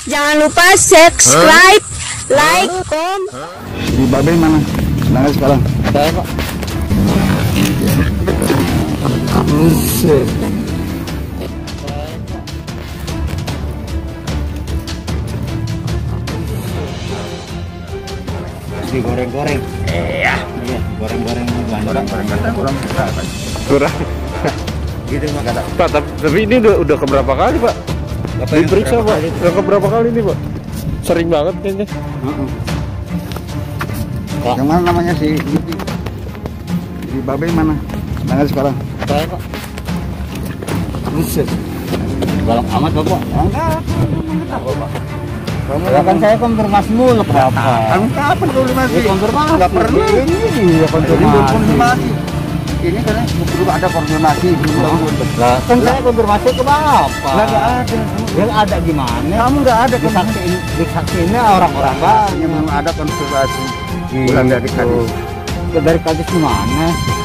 Jangan lupa subscribe, like, komen. Di Babe mana? Sedangkan sekarang. Saya Pak. Buset. Digoreng-goreng. Iya. Iya, goreng-goreng Kurang. gitu Pak kata. Pak, tapi ini udah keberapa kali Pak? Diperiksa Pak? Udah keberapa kali nih Pak? Sering banget kayaknya. Yang mana namanya si Yudi? Di Babe mana? Sedangkan sekarang. Saya Pak. Buset. Galak amat Bapak. Enggak. Ya kan saya konfirmasi mulu kenapa? Kamu kapan konfirmasi? Ya, konfirmasi. Nggak perlu. Iya, Konfirmasi. Ini karena belum ada konfirmasi. Lah, kan saya konfirmasi ke Bapak. Nggak ada. Yang ada gimana? Kamu nggak ada Disaksiinnya orang-orang Pak. Yang belum ada konfirmasi. Bukan dari Kadis. Dari Kadis gimana?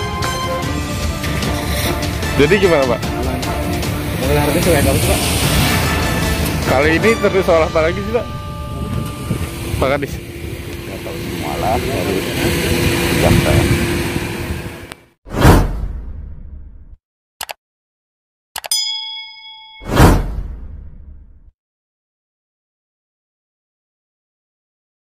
Jadi gimana Pak? Dari harga saya dong Pak. Kali ini terus soal apa lagi sih Pak? Pak Kadis? Malah dari jam